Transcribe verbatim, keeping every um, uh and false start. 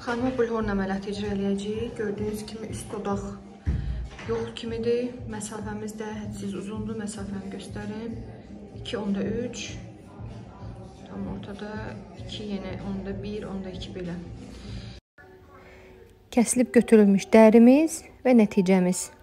Xanıma bulhorla əməliyyat icra eləyəcəyik. Gördüyünüz kimi üst dodaq yox kimidir. Məsafəmiz də hədsiz uzundur. Məsafəni göstərim. iki onda üç. Tam ortada iki, yenə onda bir, onda iki belə. Kəsilib götürülmüş dərimiz və nəticəmiz.